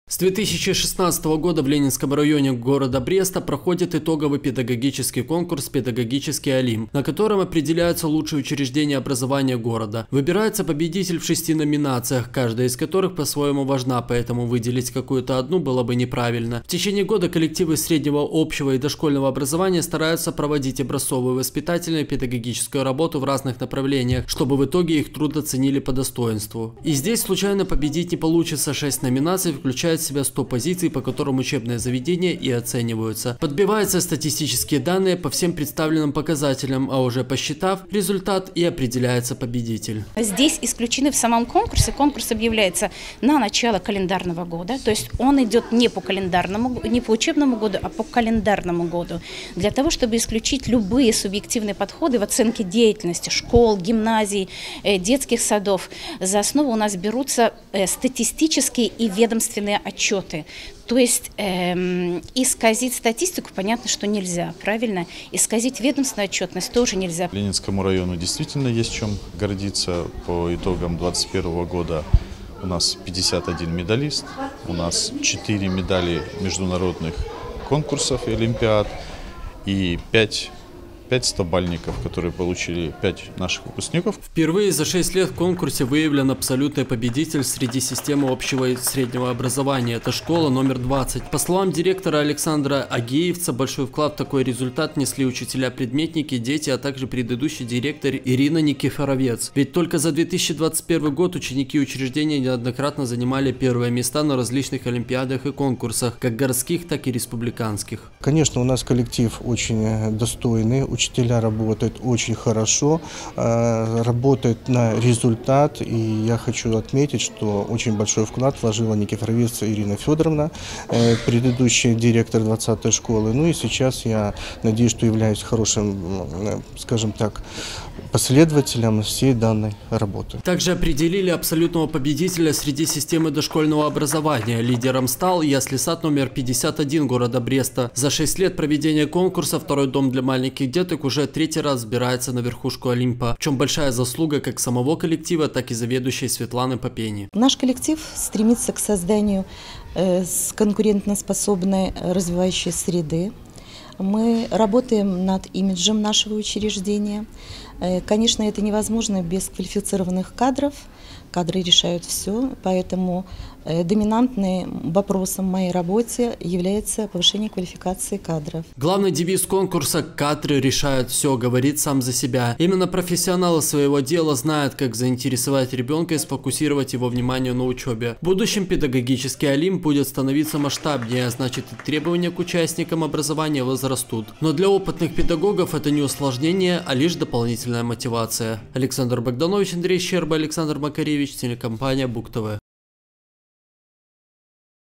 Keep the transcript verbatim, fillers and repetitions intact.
С две тысячи шестнадцатого года в Ленинском районе города Бреста проходит итоговый педагогический конкурс «Педагогический Олимп», на котором определяются лучшие учреждения образования города. Выбирается победитель в шести номинациях, каждая из которых по-своему важна, поэтому выделить какую-то одну было бы неправильно. В течение года коллективы среднего, общего и дошкольного образования стараются проводить образцовую воспитательную и педагогическую работу в разных направлениях, чтобы в итоге их труд оценили по достоинству. И здесь случайно победить не получится. Шесть номинаций включают в себя сто позиций, по которым учебные заведения и оцениваются. Подбиваются статистические данные по всем представленным показателям, а уже посчитав результат, и определяется победитель. Здесь исключены в самом конкурсе. Конкурс объявляется на начало календарного года, то есть он идет не по календарному, не по учебному году, а по календарному году, для того, чтобы исключить любые субъективные подходы в оценке деятельности школ, гимназий, детских садов. За основу у нас берутся статистические и ведомственные отчеты. То есть эм, исказить статистику, понятно, что нельзя, правильно? Исказить ведомственную отчетность тоже нельзя. Ленинскому району действительно есть чем гордиться. По итогам две тысячи двадцать первого года у нас пятьдесят один медалист, у нас четыре медали международных конкурсов и олимпиад и пять стобальников, которые получили пять наших выпускников. Впервые за шесть лет в конкурсе выявлен абсолютный победитель среди системы общего и среднего образования. Это школа номер двадцать. По словам директора Александра Агеевца, большой вклад в такой результат несли учителя-предметники, дети, а также предыдущий директор Ирина Никифоровец. Ведь только за две тысячи двадцать первый год ученики учреждения неоднократно занимали первые места на различных олимпиадах и конкурсах, как городских, так и республиканских. Конечно, у нас коллектив очень достойный. Учителя работают очень хорошо, работают на результат, и я хочу отметить, что очень большой вклад вложила Никифоровец Ирина Федоровна, предыдущий директор двадцатой школы. Ну и сейчас я надеюсь, что являюсь хорошим, скажем так, последователем всей данной работы. Также определили абсолютного победителя среди системы дошкольного образования. Лидером стал ясли-сад номер пятьдесят один города Бреста. За шесть лет проведения конкурса второй дом для маленьких деток уже третий раз взбирается на верхушку Олимпа, в чем большая заслуга как самого коллектива, так и заведующей Светланы Попени. Наш коллектив стремится к созданию э, конкурентоспособной развивающей среды. Мы работаем над имиджем нашего учреждения. Конечно, это невозможно без квалифицированных кадров. Кадры решают все, поэтому доминантным вопросом в моей работе является повышение квалификации кадров. Главный девиз конкурса «Кадры решают все» говорит сам за себя. Именно профессионалы своего дела знают, как заинтересовать ребенка и сфокусировать его внимание на учебе. В будущем педагогический Олимп будет становиться масштабнее, а значит и требования к участникам образования возрастут. Но для опытных педагогов это не усложнение, а лишь дополнительная мотивация. Александр Богданович, Андрей Щерба, Александр Макаревич, телекомпания Буг ТВ.